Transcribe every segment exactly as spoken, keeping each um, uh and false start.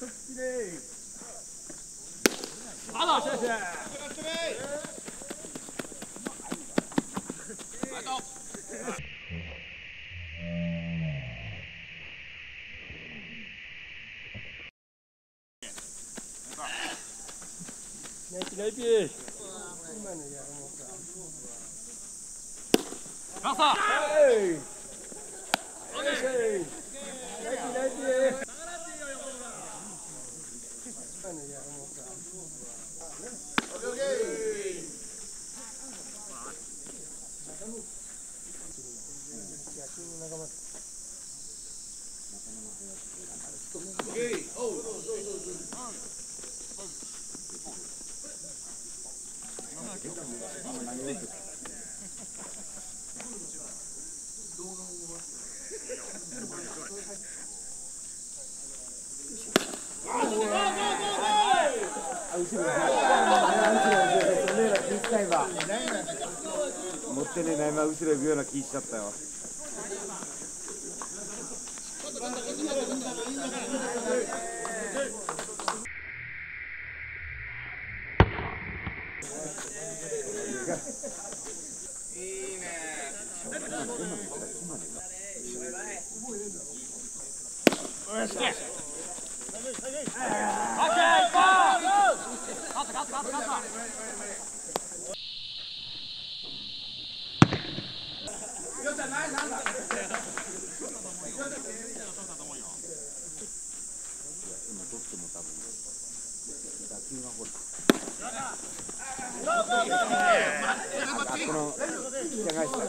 あだ。ナイスナイス。今のやろうか。ラサ。はい。ナイスナイス。今のやろうか。オッケーオッケー。野球の仲間。オッケー。おう。 持ってねえな、今後ろ行くような気しちゃったよ。 いいね。 よし。 この引き返したから。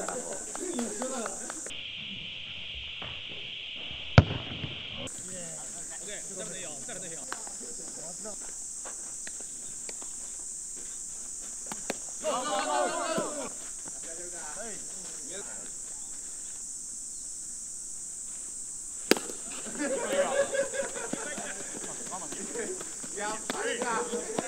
やっぱりか。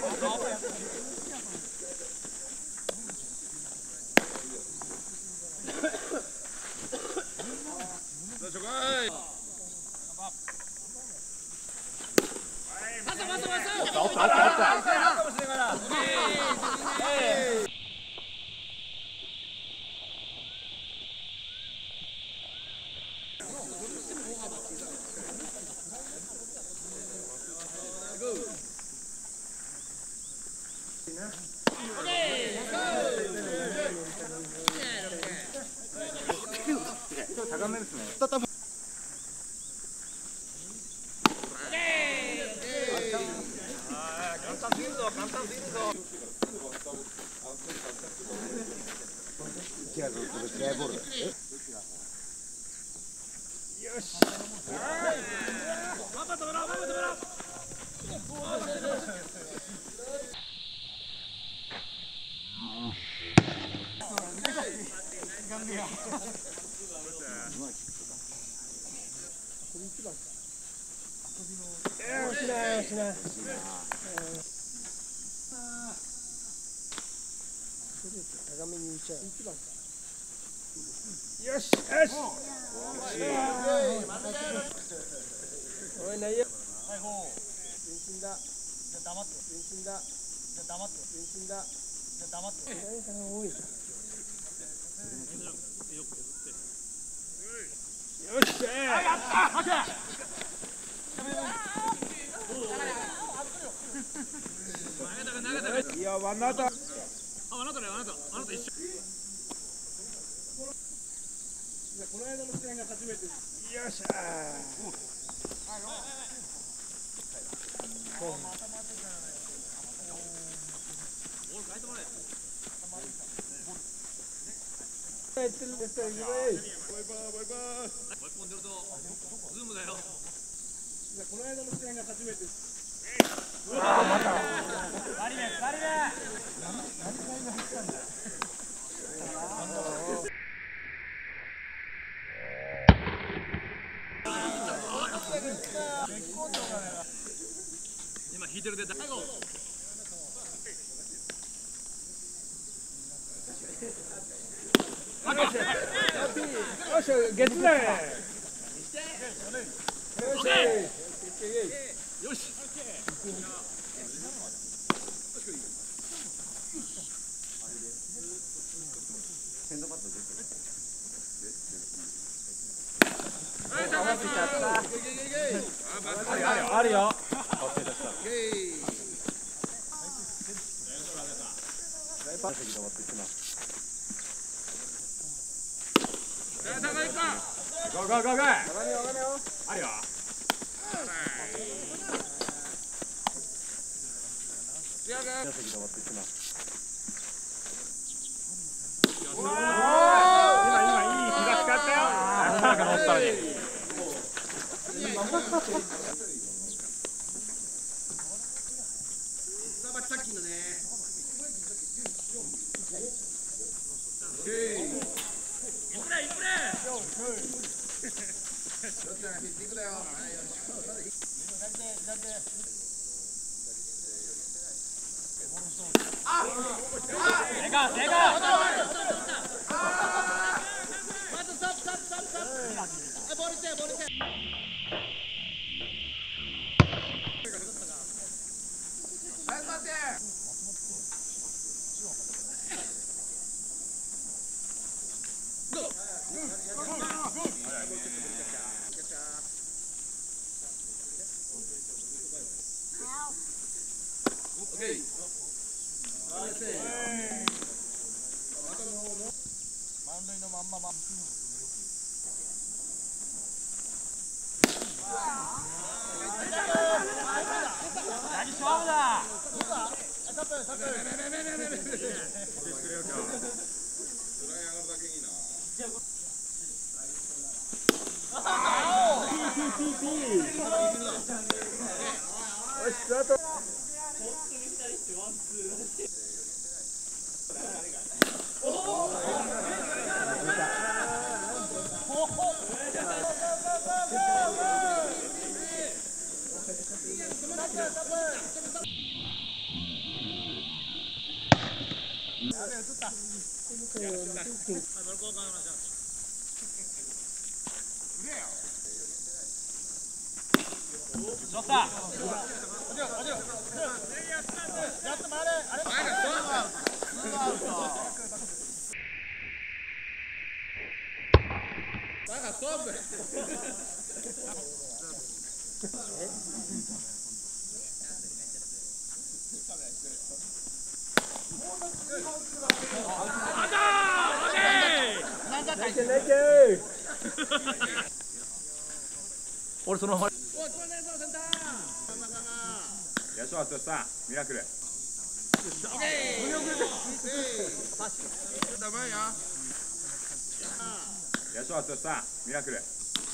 高めですね。 簡単すぎるぞ、簡単すぎるぞ。 違うぞ、これ試合ボールだ。 よし。ママ止めろ、ママ止めろ。しないしない。高めに打っちゃう。よしよし。おいないよ。前進だ。じゃ黙って。前進だ。じゃ黙って。前進だ。じゃ黙って。多い。よし。あ、やった。 いや、ワンアウト。 あ、ワンアウトだよ、ワンアウト。あなた一緒。この間の試合が初めて。よっしゃー。やってるんですよ。バイバイバイバイ。飛んでるとズームだよ。この間の試合が初めて。うわー、また。バリね、バリね。何回も走ったんだよ。今引いてるで最後。よし、ゲッツだね。よし。 よし。 センドバット出てる。 あるよ。ゴーゴーゴーゴー。あるよ。今今いい気が使ったよ。なんか乗ったのに。 さっきのね。 でかでか。 満塁のまんまま。 何勝負だ。取った。俺そのまま。 ヤシオアトさん、ミラクル。ヤシオアトさん、ミラクル。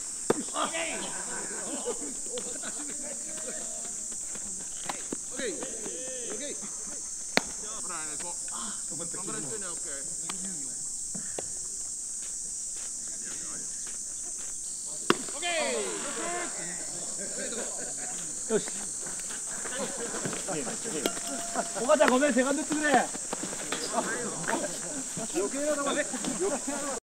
よし。おばちゃんごめん、セカンド打ってくれ。余計な球で。余計な球。